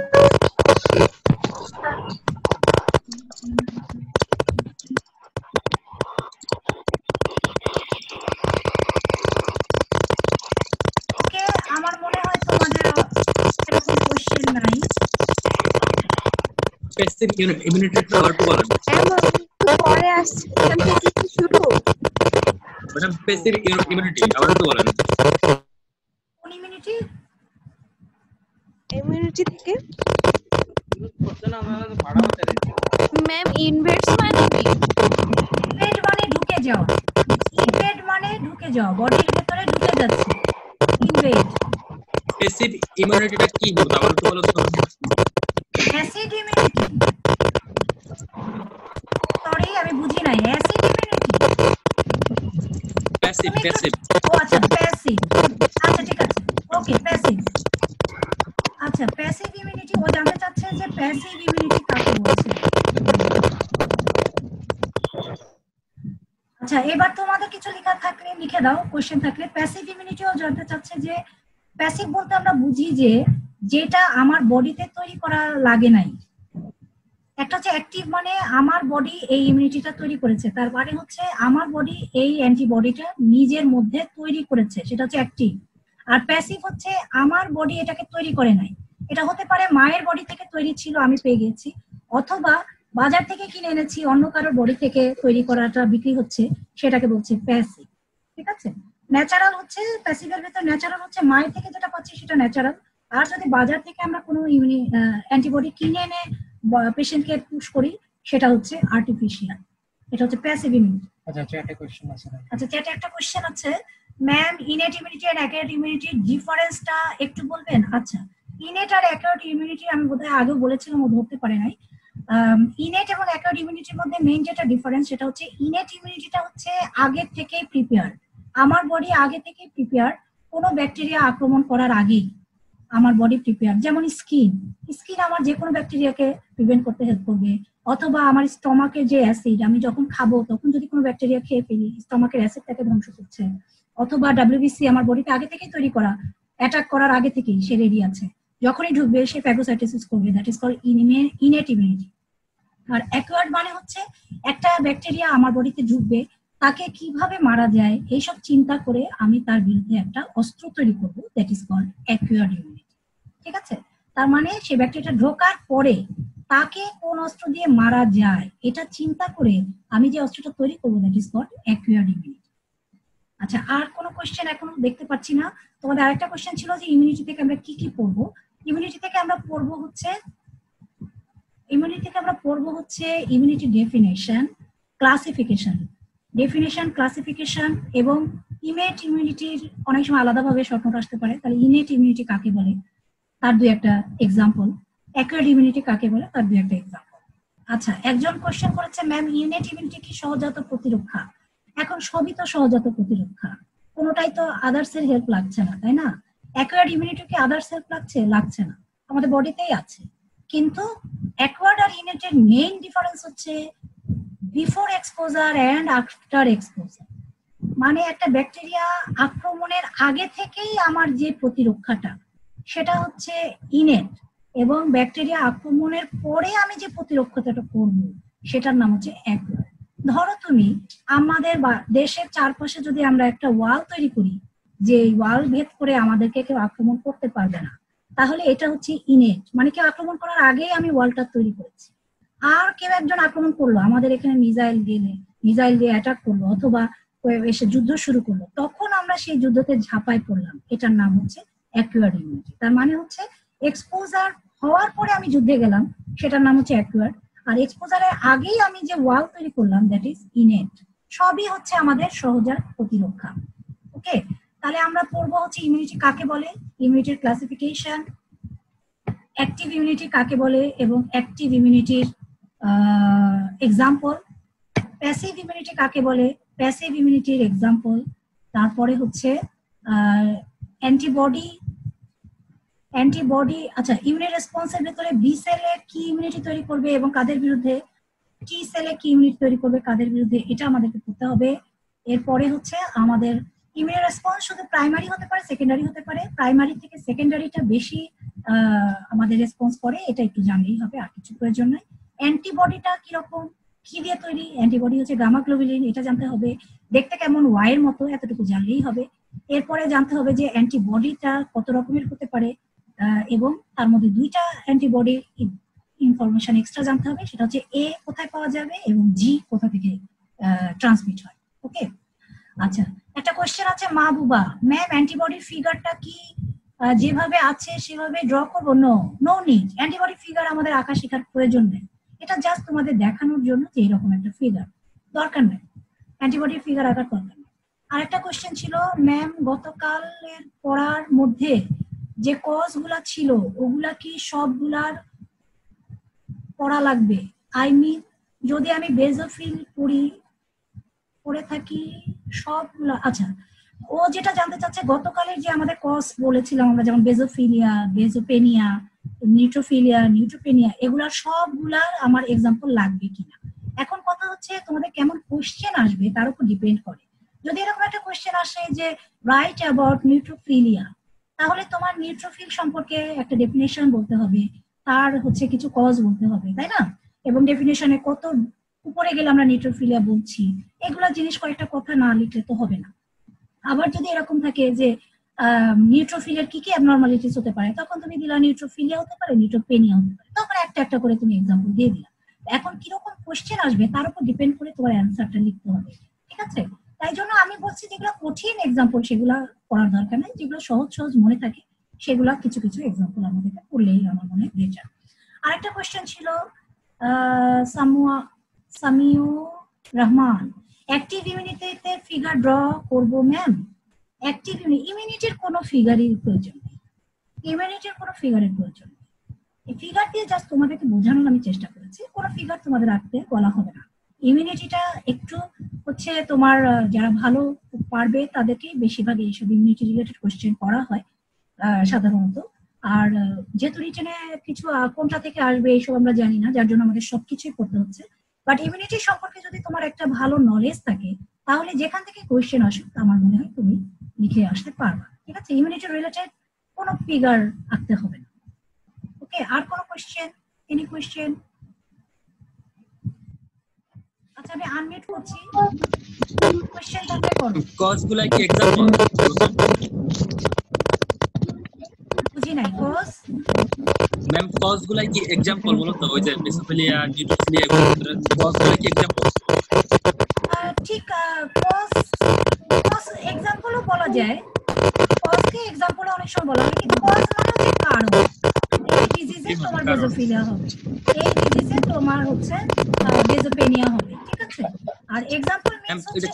ওকে, আমার মনে হয় তোমাদের এরকম কোশ্চেন নাই। স্পেসিফিক ইমিউনিটি আবার তো বলেন পরে আসছে কি শুরু? ম্যাডাম স্পেসিফিক ইমিউনিটি আবার তো বলেন। কোন ইমিউনিটি? ইমিউনিটি থেকে ম্যাম ইনভার্স মানে কি? ইনভেড মানে ঢুকে যাও, ইনভেড মানে ঢুকে যাও, বডির ভিতরে ঢুকে যাচ্ছে ইনভেড। স্পেসিফিক ইমিউনিটিটা কি বলতো আবার তো বলো তো। অ্যাসিড ইমিউনিটি, সরি আমি বুঝি নাই। Acid immunity, passive passive. ও আচ্ছা প্যাসিভ, আচ্ছা ঠিক আছে, ওকে প্যাসিভ। আচ্ছা প্যাসিভ ইমিউনিটি, ও জানতে চাচ্ছে যে প্যাসিভ ইমিউনিটি কাকে বলছে। আচ্ছা এবার তোমাদের কিছু লেখা থাকলে লিখে দাও, কোশ্চেন থাকলে। প্যাসিভ ইমিউনিটিও জানতে চাচ্ছে যে প্যাসিভ বলতে আমরা বুঝি যে যেটা আমার বডিতে তৈরি করা লাগে নাই। একটা হচ্ছে অ্যাক্টিভ, মানে আমার বডি এই ইমিউনিটিটা তৈরি করেছে, তার মানে হচ্ছে আমার বডি এই অ্যান্টিবডিটা নিজের মধ্যে তৈরি করেছে, সেটা হচ্ছে অ্যাক্টিভ। আর প্যাসিভ হচ্ছে আমার বডি এটাকে তৈরি করে নাই। এটা হতে পারে মায়ের বডি থেকে তৈরি ছিল, আমি পেয়ে গেছি, অথবা বাজার থেকে কিনে এনেছি, অন্য কারোর বডি থেকে তৈরি করাটা বিক্রি হচ্ছে, সেটাকে বলছে প্যাসিভ। ঠিক আছে, ন্যাচারাল হচ্ছে প্যাসিভের ভেতর ন্যাচারাল হচ্ছে মায়ের থেকে যেটা পাচ্ছি সেটা ন্যাচারাল। আর যদি বাজার থেকে আমরা কোনো ইমিউনি অ্যান্টিবডি কিনে এনে পেশেন্টকে পুশ করি, সেটা হচ্ছে আর্টিফিশিয়াল, এটা হচ্ছে প্যাসিভ ইমিউনিটি। আচ্ছা চ্যাটে কোশ্চেন আছে। আচ্ছা চ্যাটে একটা কোশ্চেন আছে, ম্যাম ইনেট ইমিউনিটি আর অ্যাকুয়ার্ড ইমিউনিটির ডিফারেন্সটা একটু বলবেন? আচ্ছা ইনেট আর অ্যাকুয়ার্ড ইমিউনিটি আমি বোধহয় আগেও বলেছিলাম, ও ধরতে পারে নাই। ইনেট এবং অ্যাকুয়ার্ড ইমিউনিটির মধ্যে মেইন যেটা ডিফারেন্স সেটা হচ্ছে ইনেট ইমিউনিটিটা হচ্ছে আগে থেকেই প্রিপেয়ার, আমার বডি আগে থেকেই প্রিপেয়ার কোনো ব্যাকটেরিয়া আক্রমণ করার আগেই আমার বডি প্রিপেয়ার। যেমন স্কিন, স্কিন আমার যে কোনো ব্যাকটেরিয়াকে প্রিভেন্ট করতে হেল্প করবে, অথবা আমার স্টমাকের যে অ্যাসিড আমি যখন খাবো তখন যদি কোনো ব্যাকটেরিয়া খেয়ে ফেলি স্টমাকের অ্যাসিডটাকে ধ্বংস করছে, অথবা ডাব্লিউবিসি আমার বডিতে আগে থেকেই তৈরি করা, অ্যাটাক করার আগে থেকেই সে রেডি আছে, যখনই ঢুকবে সে ফ্যাগোসাইটোসিস করবে, that is called innate immunity. আর অ্যাকুয়ার্ড মানে হচ্ছে একটা ব্যাকটেরিয়া আমার বডিতে ঢুকবে, তাকে কিভাবে মারা যায় এইসব চিন্তা করে আমি তার বিরুদ্ধে একটা অস্ত্র তৈরি করবো, that is called acquired immunity. ঠিক আছে, তার মানে সে ব্যাকটেরিয়াটা ঢোকার পরে তাকে কোন অস্ত্র দিয়ে মারা যায় এটা চিন্তা করে আমি যে অস্ত্রটা তৈরি করবো, that is called acquired immunity. আচ্ছা আর কোনো কোশ্চেন এখনো দেখতে পাচ্ছি না। তোমাদের আরেকটা কোশ্চেন ছিল যে ইমিউনিটি থেকে আমরা কি কি পড়বো। ইমিউনিটি থেকে আমরা পড়বো হচ্ছে ইমিউনিটি থেকে আমরা পড়বো হচ্ছে immunity definition, classification, definition classification এবং ইনেট ইমিউনিটির অনেক সময় আলাদাভাবে স্বপ্নটা আসতে পারে, তাহলে ইনেট ইমিউনিটি কাকে বলে তার দুই একটা এক্সাম্পল, অ্যাকুয়ার্ড ইমিউনিটি কাকে বলে তার দুই একটা এক্সাম্পল। আচ্ছা একজন কোশ্চেন করেছে ম্যাম ইনেট ইমিউনিটি কি সহজাত প্রতিরক্ষা? এখন সবই তো সহজাত প্রতিরক্ষা, কোনোটাই তো আদার্স এর হেল্প লাগছে না, তাই না? অ্যাকুয়ার্ড ইমিউনিটি কি আদার্স হেল্প লাগছে? লাগছে না, আমাদের বডিতেই আছে। কিন্তু অ্যাকুয়ার্ড আর ইনেটের মেইন ডিফারেন্স হচ্ছে before exposure and after exposure, মানে একটা ব্যাকটেরিয়া আক্রমণের আগে থেকেই আমার যে প্রতিরক্ষাটা সেটা হচ্ছে ইনেট, এবং ব্যাকটেরিয়া আক্রমণের পরে আমি যে প্রতিরক্ষাটা করব সেটার নাম হচ্ছে অ্যাকুয়ার্ড। ধরো তুমি আমাদের দেশের চারপাশে যদি আমরা একটা ওয়াল তৈরি করি, যে ওয়াল ভেদ করে আমাদেরকে কেউ আক্রমণ করতে পারবে না, তাহলে এটা হচ্ছে ইনেট, মানে কেউ আক্রমণ করার আগেই আমি ওয়ালটা তৈরি করেছি। আর কেউ একজন আক্রমণ করলো, আমাদের এখানে মিসাইল দিয়ে মিসাইল দিয়ে অ্যাটাক করলো, অথবা এসে যুদ্ধ শুরু করলো, তখন আমরা সেই যুদ্ধতে ঝাঁপাই পড়লাম, এটার নাম হচ্ছে অ্যাকুয়ার্ড ইমিউনিটি। তার মানে হচ্ছে এক্সপোজার হওয়ার পরে আমি যুদ্ধে গেলাম, সেটার নাম হচ্ছে অ্যাকুয়ার্ড, আর এক্সপোজারের আগেই আমি যে ওয়াল তৈরি করলাম দ্যাট ইজ ইনেট। সবই হচ্ছে আমাদের সহজাত প্রতিরক্ষা। ওকে, তাহলে আমরা পড়বো হচ্ছে ইমিউনিটি কাকে বলে, ইমিউনিটির ক্লাসিফিকেশন, অ্যাক্টিভ ইমিউনিটি কাকে বলে এবং অ্যাক্টিভ ইমিউনিটির এক্সাম্পল, প্যাসিভ ইমিউনিটি কাকে বলে, প্যাসিভ ইমিউনিটির এক্সাম্পল, তারপরে হচ্ছে অ্যান্টিবডি অ্যান্টিবডি আচ্ছা ইমিউনি রেসপন্সের ভেতরে বি সেলে কি ইমিউনিটি তৈরি করবে এবং কাদের বিরুদ্ধে, টি সেলে কি ইমিউনিটি তৈরি করবে কাদের বিরুদ্ধে, এটা আমাদেরকে পড়তে হবে। এরপরে হচ্ছে আমাদের ইমিউনি রেসপন্স শুধু প্রাইমারি হতে পারে, সেকেন্ডারি হতে পারে, প্রাইমারি থেকে সেকেন্ডারিটা বেশি আমাদের রেসপন্স করে, এটা একটু জানলেই হবে, আর কিছু প্রয়োজন নাই। অ্যান্টিবডিটা কিরকম, কি দিয়ে তৈরি, অ্যান্টিবডি হচ্ছে গামা গ্লোবুলিন, এটা জানতে হবে, দেখতে কেমন ওয়াইয়ের মতো, এতটুকু জানলেই হবে। এরপরে জানতে হবে যে অ্যান্টিবডিটা কত রকমের হতে পারে, এবং তার মধ্যে দুইটা অ্যান্টিবডির ইনফরমেশন এক্সট্রা জানতে হবে, সেটা হচ্ছে এ কোথায় পাওয়া যাবে এবং জি কোথা থেকে ট্রান্সমিট হয়। ওকে, আচ্ছা একটা কোশ্চেন আছে মাহবুবা, ম্যাম অ্যান্টিবডির ফিগারটা কি যেভাবে আছে সেভাবে ড্র করবো? No no need, antibody figure আমাদের আঁকা শেখার প্রয়োজন নেই, এটা জাস্ট তোমাদের দেখানোর জন্য যে এরকম একটা ফিগার, দরকার নেই, অ্যান্টিবডির ফিগার আঁকার দরকার নেই। আরেকটা কোশ্চেন ছিল ম্যাম গতকালের পড়ার মধ্যে যে কজ গুলা ছিল ওগুলা কি সবগুলার পড়া লাগবে? আই মিন যদি আমি বেজোফিল পড়ি পড়ে থাকি সবগুলা, আচ্ছা ও যেটা জানতে চাচ্ছে গতকালের যে আমাদের কজ বলেছিলাম আমরা, যেমন বেজোফিলিয়া, বেজোপেনিয়া, নিউট্রোফিলিয়া, নিউট্রোপেনিয়া, এগুলার সবগুলার আমার এক্সাম্পল লাগবে কিনা। এখন কথা হচ্ছে তোমাদের কেমন কোশ্চেন আসবে তার উপর ডিপেন্ড করে। যদি এরকম একটা কোশ্চেন আসে যে রাইট অ্যাবাউট নিউট্রোফিলিয়া, তাহলে তোমার নিউট্রোফিল সম্পর্কে একটা ডেফিনেশন বলতে হবে, তার হচ্ছে কিছু কজ বলতে হবে, তাই না? এবং ডেফিনেশনে কত উপরে গেলে আমরা নিউট্রোফিলিয়া বলছি, এগুলা জিনিস কয়েকটা কথা না লিখলে তো হবে না। আবার যদি এরকম থাকে যে নিউট্রোফিলের কি কি অ্যাবনরমালিটিস হতে পারে, তখন তুমি দিলা নিউট্রোফিলিয়া হতে পারে, নিউট্রোপেনিয়া হতে পারে, তখন একটা একটা করে তুমি এক্সাম্পল দিয়ে দিলা। এখন কিরকম কোশ্চেন আসবে তার উপর ডিপেন্ড করে তোমার অ্যান্সারটা লিখতে হবে, ঠিক আছে? তাই জন্য আমি বলছি যেগুলো কঠিন এক্সাম্পল সেগুলো পড়ার দরকার নেই, যেগুলো সহজ সহজ মনে থাকে সেগুলা কিছু কিছু এক্সাম্পল আমাদেরকে পড়লেই আমার মনে বেটার। আরেকটা কোশ্চেন ছিল সামুয়া সামিউ রহমান অ্যাক্টিভ ইমিউনিটিতে ফিগার ড্র করব ম্যাম অ্যাক্টিভ ইমিউনিটির কোনো ফিগারের প্রয়োজন নেই ইমিউনিটির কোনো ফিগারের প্রয়োজন নেই এই ফিগার দিয়ে জাস্ট তোমাদেরকে বোঝানোর আমি চেষ্টা করেছি কোনো ফিগার তোমাদের রাখতে বলা হবে না ইমিউনিটিটা একটু হচ্ছে তোমার যারা ভালো পারবে তাদেরকে বেশিরভাগ এইসব ইমিউনিটি রিলেটেড কোশ্চেন করা হয় সাধারণত আর যেহেতু রিটেনে কিছু কোনটা থেকে আসবে এইসব আমরা জানি না যার জন্য আমাদের সবকিছুই করতে হচ্ছে বাট ইমিউনিটি সম্পর্কে যদি তোমার একটা ভালো নলেজ থাকে তাহলে যেখান থেকে কোয়েশ্চেন আসুক আমার মনে হয় তুমি লিখে আসতে পারবা ঠিক আছে ইমিউনিটি রিলেটেড কোনো ফিগার আঁকতে হবে না ওকে আর কোনো কোয়েশ্চেন এনি কোয়েশ্চেন আচ্ছা আমি আনমিউট করছি কোয়েশ্চেন থাকলে করো কজ গুলা কি एग्जांपल বুঝি নাই কজ मैम कज গুলা কি एग्जांपल বলো তো ওই যে বেসোফিলিয়া নিউট্রোফিলিয়া কজ গুলা কি एग्जांपल ঠিক কজ কজ एग्जांपलও বলা যায় কজকে एग्जांपल অনেক সময় বলা হয় কিন্তু কজ মানে হচ্ছে কারণ এই ডিজিজে তোমার বেসোফিলিয়া হবে এই ডিজিজে তোমার হচ্ছে বেসোপেনিয়া হবে ঠিক আছে আর एग्जांपल মিন্স হচ্ছে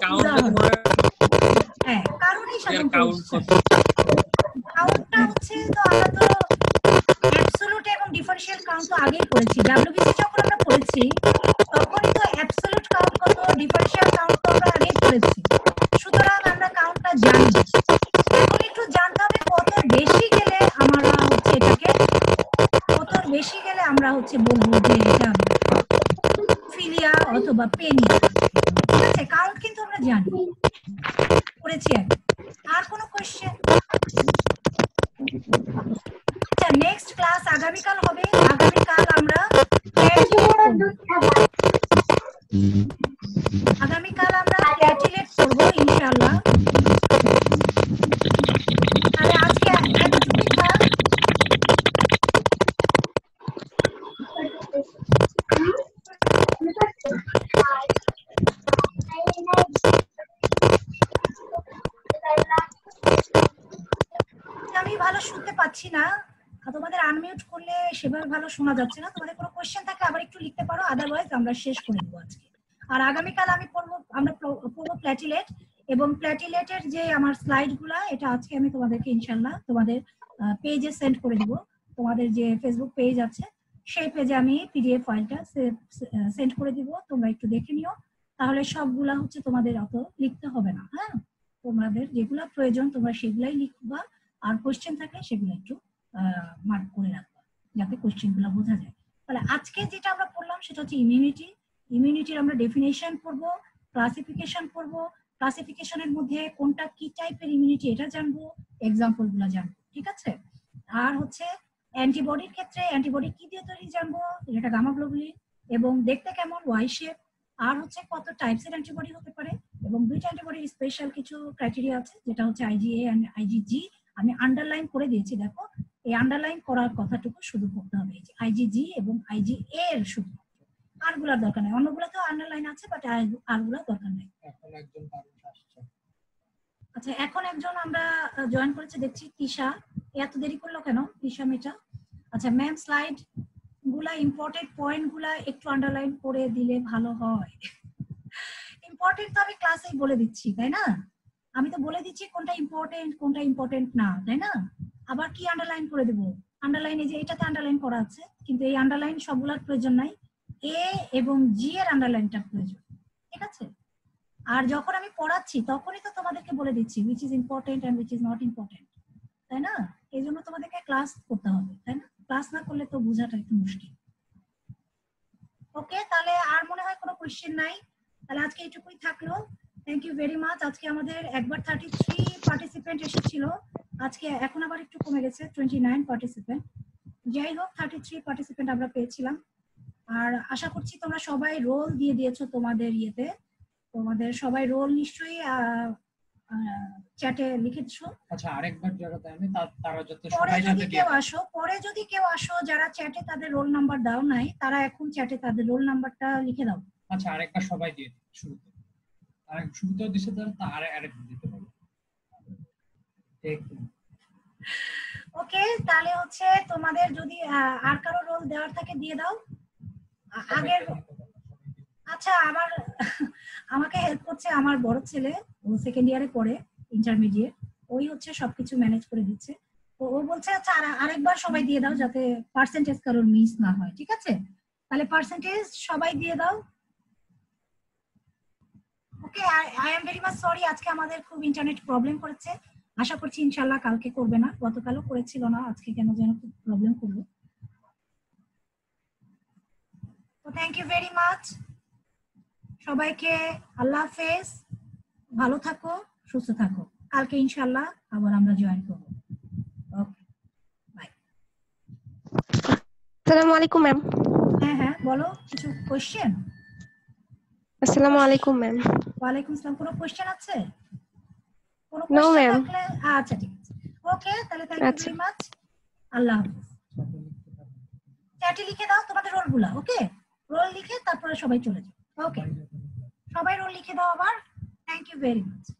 হ্যাঁ কারণই সাধারণত কাউন্টটা হচ্ছে তো আমরা তো অ্যাবসলিউট এবং ডিফারেনশিয়াল কাউন্ট তো আগেই করেছি ডব্লিউবিসি যখন আমরা করেছি তখনই তো অ্যাবসলিউট কাউন্ট কত ডিফারেনশিয়াল কাউন্ট তো আমরা আগেই করেছি সুতরাং আমরা কাউন্টটা জানি এখন একটু জানতে হবে কত বেশি গেলে আমরা হচ্ছে এটাকে কত বেশি গেলে আমরা হচ্ছে বলবো যে এটা ফিলিয়া অথবা পেনিয়া ঠিক আছে কাউন্ট কিন্তু আমরা জানি করেছি আর কোনো কোশ্চেন আচ্ছা নেক্সট ক্লাস আগামীকাল হবে আগামীকাল আমরা আগামীকাল আমরা প্ল্যাটিলেট করব ইনশাআল্লাহ তাহলে আজকে এতটুকুই থাক আমি ভালো শুনতে পাচ্ছি না তোমাদের আনমিউট করলে সেভাবে ভালো শোনা যাচ্ছে না তোমাদের কোনো কোশ্চেন থাকলে আবার একটু লিখতে পারো আদারওয়াইজ আমরা শেষ করে দেব আজকে আর আগামীকাল আমি পড়ব আমরা পড়ব প্ল্যাটিলেট এবং প্ল্যাটিলেটের যে আমার স্লাইডগুলো এটা আজকে আমি তোমাদেরকে ইনশাআল্লাহ তোমাদের পেজে সেন্ড করে দেব তোমাদের যে ফেসবুক পেজ আছে সেই পেজে আমি পিডিএফ ফাইলটা সেন্ড করে দিব তোমরা একটু দেখে নিও তাহলে সবগুলা হচ্ছে তোমাদের অত লিখতে হবে না হ্যাঁ তোমাদের যেগুলো প্রয়োজন তোমরা সেগুলাই লিখবা আর কোশ্চেন থাকলে সেগুলো একটু মার্ক করে রাখবা যাতে কোশ্চেন গুলো বোঝা যায় তাহলে আজকে যেটা আমরা পড়লাম সেটা হচ্ছে ইমিউনিটি ইমিউনিটির আমরা ডেফিনেশন পড়ব ক্লাসিফিকেশন পড়ব ক্লাসিফিকেশনের মধ্যে কোনটা কি টাইপের ইমিউনিটি এটা জানবো এক্সাম্পল গুলো জানবো ঠিক আছে আর হচ্ছে অ্যান্টিবডির ক্ষেত্রে অ্যান্টিবডি কি দিয়ে তৈরি জানবো এটা গামা গ্লোবুলিন এবং দেখতে কেমন ওয়াই শেপ আর হচ্ছে কত টাইপসের অ্যান্টিবডি হতে পারে এবং দুইটা অ্যান্টিবডির স্পেশাল কিছু ক্রাইটেরিয়া আছে যেটা হচ্ছে আইজিএ এন্ড আইজিজি আমি আন্ডারলাইন করে দিয়েছি দেখো এই আন্ডারলাইন করার কথাটুকু শুধু পড়তে হবে এই যে আইজিজি এবং আইজিএ এর শুধু আরগুলোর দরকার নেই অন্যগুলোতেও আন্ডারলাইন আছে বাট আরগুলোর দরকার নেই এখন একজন মানুষ আসছে আচ্ছা এখন একজন আমরা জয়েন করেছে দেখছি তিশা এত দেরি করলো কেন তিশা মেটা আচ্ছা ম্যাম স্লাইড গুলা ইম্পর্টেন্ট পয়েন্ট গুলা একটু আন্ডারলাইন করে দিলে ভালো হয় ইম্পর্টেন্ট তো আমি ক্লাসেই বলে দিচ্ছি তাই না আমি তো বলে দিচ্ছি কোনটা ইম্পর্টেন্ট কোনটা ইম্পর্টেন্ট না তাই না আবার কি আন্ডারলাইন করে দেব আন্ডারলাইন এই যে এটাতে আন্ডারলাইন করা আছে কিন্তু এই আন্ডারলাইন সবগুলোর প্রয়োজন নাই এ এবং জি এর আন্ডারলাইনটা প্রয়োজন ঠিক আছে আর যখন আমি পড়াচ্ছি তখনই তো তোমাদেরকে বলে দিচ্ছি which is important and which is not important তাই না এইজন্য তোমাদেরকে ক্লাস করতে হবে তাই না ক্লাস না করলে তো বোঝাটা একটু মুশকিল ওকে তাহলে আর মনে হয় কোনো কোশ্চেন নাই তাহলে আজকে এইটুকুই থাকলো থ্যাংক ইউ ভেরি মাচ আজকে আমাদের একবার থার্টি থ্রি পার্টিসিপেন্ট এসেছিল আজকে এখন আবার একটু কমে গেছে টোয়েন্টি নাইন পার্টিসিপেন্ট যাই হোক থার্টি থ্রি পার্টিসিপেন্ট আমরা পেয়েছিলাম আর আশা করছি তোমরা সবাই রোল দিয়ে দিয়েছো তোমাদের ইয়েতে তোমাদের সবাই রোল নিশ্চয়ই চ্যাটে লিখেছো আচ্ছা আরেকবার যারা দেয়নি তারা যাতে পরে সবাই যদি যাতে কেউ আসো পরে যদি কেউ আসো যারা চ্যাটে তাদের রোল নাম্বার দাও নাই তারা এখন চ্যাটে তাদের রোল নাম্বারটা লিখে দাও আচ্ছা আরেকবার সবাই দিয়ে দিই শুরুতে আর শুরুতেও দিছে তারা তা আরে আরেক দিতে পারবে ঠিক ওকে তাহলে হচ্ছে তোমাদের যদি আর কারো রোল দেওয়ার থাকে দিয়ে দাও আ- আগের আচ্ছা আমার আমাকে হেল্প করছে আমার বড় ছেলে, ও সেকেন্ড ইয়ারে পড়ে ইন্টারমিডিয়েট, ওই হচ্ছে সবকিছু ম্যানেজ করে দিচ্ছে। তো ও বলছে আচ্ছা আর- আরেকবার সবাই দিয়ে দাও যাতে পার্সেন্টেজ কারোর মিস না হয়, ঠিক আছে? তাহলে পার্সেন্টেজ সবাই দিয়ে দাও। Okay, I am very much sorry, আজকে আমাদের খুব ইন্টারনেট প্রবলেম করেছে। আশা করছি ইনশাআল্লাহ কালকে করবে না, গতকালও করেছিল না, আজকে কেন যেন খুব প্রবলেম করলো। তো থ্যাংক ইউ ভেরি মাচ সবাইকে, আল্লাহ হাফেজ, ভালো থাকো, সুস্থ থাকো, কালকে ইনশাআল্লাহ আবার আমরা জয়েন করব। Okay bye. আসসালামু আলাইকুম ম্যাম। হ্যাঁ হ্যাঁ বলো, কিছু কোশ্চেন? আসসালামু আলাইকুম ম্যাম। ওয়ালাইকুম আসসালাম, কোনো কোশ্চেন আছে? কোনো No, কোশ্চেন ma'am. থাকলে আচ্ছা ঠিক আছে, ওকে তাহলে থ্যাংক ইউ আচ্ছা। ভেরি মাচ, আল্লাহ হাফেজ। চ্যাটে লিখে দাও তোমাদের রোলগুলা, ওকে? রোল লিখে তারপরে সবাই চলে যাও। ওকে, সবাই রোল লিখে দাও আবার। Thank you very much.